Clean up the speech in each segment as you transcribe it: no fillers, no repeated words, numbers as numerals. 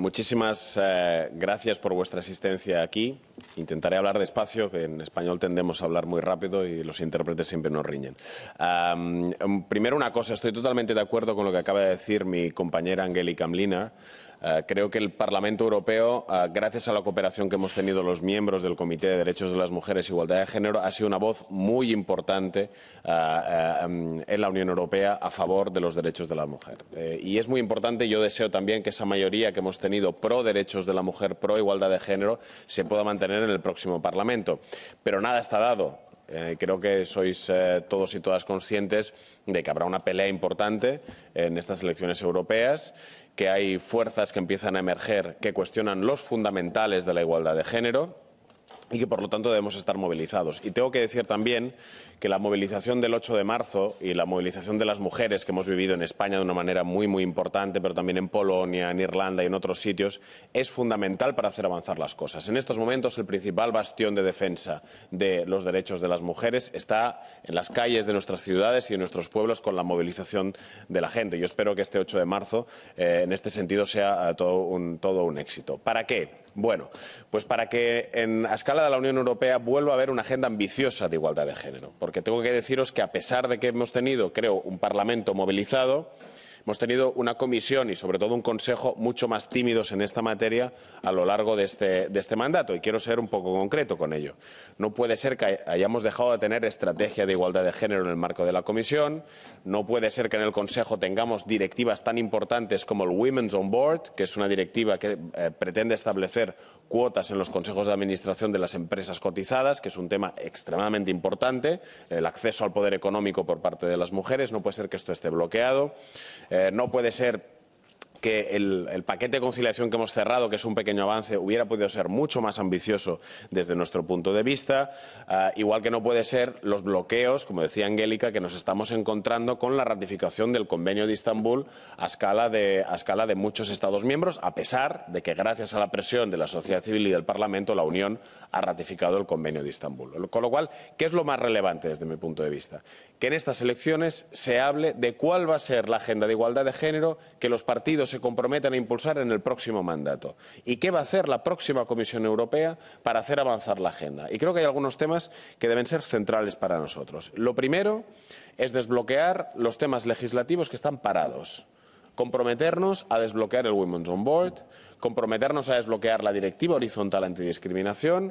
muchísimas gracias por vuestra asistencia aquí. Intentaré hablar despacio, que en español tendemos a hablar muy rápido y los intérpretes siempre nos riñen. Primero una cosa, estoy totalmente de acuerdo con lo que acaba de decir mi compañera Angelika Mlinar. Creo que el Parlamento Europeo, gracias a la cooperación que hemos tenido los miembros del Comité de Derechos de las Mujeres e Igualdad de Género, ha sido una voz muy importante en la Unión Europea a favor de los derechos de la mujer. Y es muy importante, y yo deseo también que esa mayoría que hemos tenido pro derechos de la mujer, pro igualdad de género, se pueda mantener en el próximo Parlamento. Pero nada está dado. Creo que sois todos y todas conscientes de que habrá una pelea importante en estas elecciones europeas, que hay fuerzas que empiezan a emerger que cuestionan los fundamentales de la igualdad de género y que, por lo tanto, debemos estar movilizados. Y tengo que decir también que la movilización del 8 de marzo y la movilización de las mujeres que hemos vivido en España de una manera muy importante, pero también en Polonia, en Irlanda y en otros sitios, es fundamental para hacer avanzar las cosas. En estos momentos, el principal bastión de defensa de los derechos de las mujeres está en las calles de nuestras ciudades y de nuestros pueblos con la movilización de la gente. Yo espero que este 8 de marzo, en este sentido, sea todo un éxito. ¿Para qué? Bueno, pues para que a escala de la Unión Europea vuelva a haber una agenda ambiciosa de igualdad de género. Porque tengo que deciros que, a pesar de que hemos tenido, creo, un Parlamento movilizado, hemos tenido una comisión y, sobre todo, un Consejo mucho más tímidos en esta materia a lo largo de este mandato. Y quiero ser un poco concreto con ello. No puede ser que hayamos dejado de tener estrategia de igualdad de género en el marco de la Comisión. No puede ser que en el Consejo tengamos directivas tan importantes como el Women's on Board, que es una directiva que pretende establecer cuotas en los consejos de administración de las empresas cotizadas, que es un tema extremadamente importante, el acceso al poder económico por parte de las mujeres. No puede ser que esto esté bloqueado. No puede ser que el paquete de conciliación que hemos cerrado, que es un pequeño avance, hubiera podido ser mucho más ambicioso desde nuestro punto de vista, igual que no puede ser los bloqueos, como decía Angelika, que nos estamos encontrando con la ratificación del Convenio de Estambul a escala de muchos Estados miembros, a pesar de que, gracias a la presión de la sociedad civil y del Parlamento, la Unión ha ratificado el Convenio de Estambul. Con lo cual, ¿qué es lo más relevante desde mi punto de vista? Que en estas elecciones se hable de cuál va a ser la agenda de igualdad de género que los partidos se comprometen a impulsar en el próximo mandato. ¿Y qué va a hacer la próxima Comisión Europea para hacer avanzar la agenda? Y creo que hay algunos temas que deben ser centrales para nosotros. Lo primero es desbloquear los temas legislativos que están parados. Comprometernos a desbloquear el Women's on Board, comprometernos a desbloquear la Directiva Horizontal Antidiscriminación,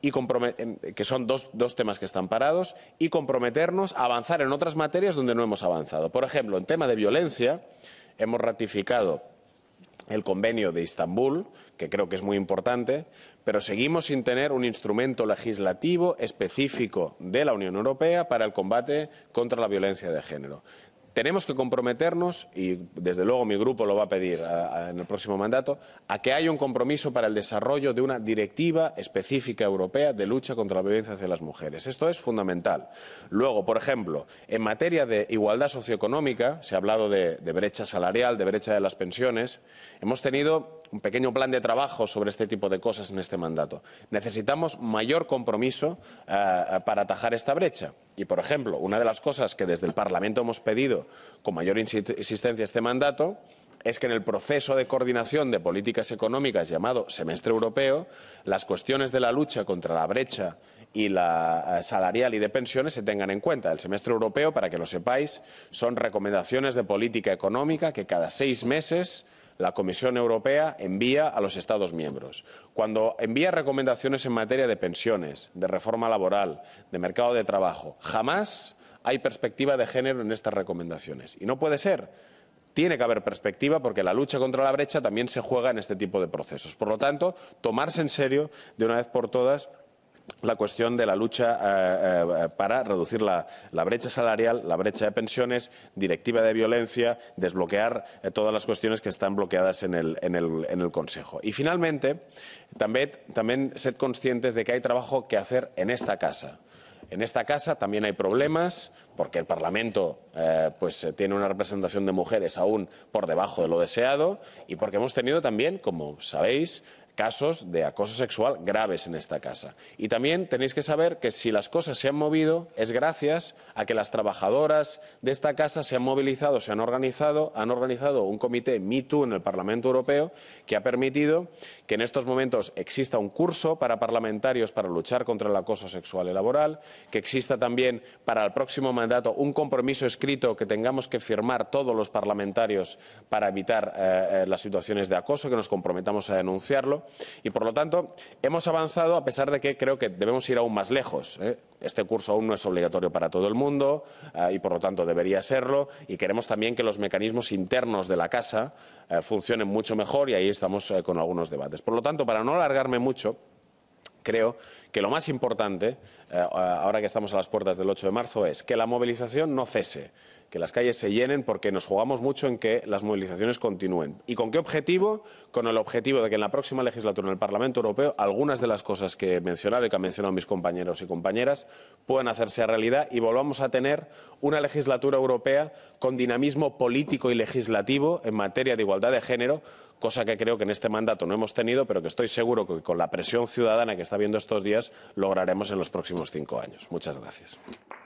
que son dos temas que están parados, y comprometernos a avanzar en otras materias donde no hemos avanzado. Por ejemplo, en tema de violencia, hemos ratificado el Convenio de Estambul, que creo que es muy importante, pero seguimos sin tener un instrumento legislativo específico de la Unión Europea para el combate contra la violencia de género. Tenemos que comprometernos, y desde luego mi grupo lo va a pedir en el próximo mandato, a que haya un compromiso para el desarrollo de una directiva específica europea de lucha contra la violencia hacia las mujeres. Esto es fundamental. Luego, por ejemplo, en materia de igualdad socioeconómica, se ha hablado de brecha salarial, de brecha de las pensiones. Hemos tenido un pequeño plan de trabajo sobre este tipo de cosas en este mandato. Necesitamos mayor compromiso para atajar esta brecha. Y, por ejemplo, una de las cosas que desde el Parlamento hemos pedido con mayor insistencia este mandato es que en el proceso de coordinación de políticas económicas llamado Semestre Europeo, las cuestiones de la lucha contra la brecha y la salarial y de pensiones se tengan en cuenta. El Semestre Europeo, para que lo sepáis, son recomendaciones de política económica que cada 6 meses la Comisión Europea envía a los Estados miembros. Cuando envía recomendaciones en materia de pensiones, de reforma laboral, de mercado de trabajo, jamás hay perspectiva de género en estas recomendaciones. Y no puede ser. Tiene que haber perspectiva, porque la lucha contra la brecha también se juega en este tipo de procesos. Por lo tanto, tomarse en serio de una vez por todas la cuestión de la lucha para reducir la brecha salarial, la brecha de pensiones, directiva de violencia, desbloquear todas las cuestiones que están bloqueadas en el Consejo. Y, finalmente, también ser conscientes de que hay trabajo que hacer en esta casa. En esta casa también hay problemas, porque el Parlamento tiene una representación de mujeres aún por debajo de lo deseado, y porque hemos tenido también, como sabéis, casos de acoso sexual graves en esta casa. Y también tenéis que saber que si las cosas se han movido es gracias a que las trabajadoras de esta casa se han movilizado, han organizado un comité Me Too en el Parlamento Europeo que ha permitido que en estos momentos exista un curso para parlamentarios para luchar contra el acoso sexual y laboral, que exista también para el próximo mandato un compromiso escrito que tengamos que firmar todos los parlamentarios para evitar las situaciones de acoso, que nos comprometamos a denunciarlo. Y, por lo tanto, hemos avanzado a pesar de que creo que debemos ir aún más lejos. Este curso aún no es obligatorio para todo el mundo y, por lo tanto, debería serlo. Y queremos también que los mecanismos internos de la Casa funcionen mucho mejor y ahí estamos con algunos debates. Por lo tanto, para no alargarme mucho, creo que lo más importante, ahora que estamos a las puertas del 8 de marzo, es que la movilización no cese, que las calles se llenen, porque nos jugamos mucho en que las movilizaciones continúen. ¿Y con qué objetivo? Con el objetivo de que en la próxima legislatura en el Parlamento Europeo algunas de las cosas que he mencionado y que han mencionado mis compañeros y compañeras puedan hacerse realidad y volvamos a tener una legislatura europea con dinamismo político y legislativo en materia de igualdad de género, cosa que creo que en este mandato no hemos tenido, pero que estoy seguro que con la presión ciudadana que está habiendo estos días lograremos en los próximos 5 años. Muchas gracias.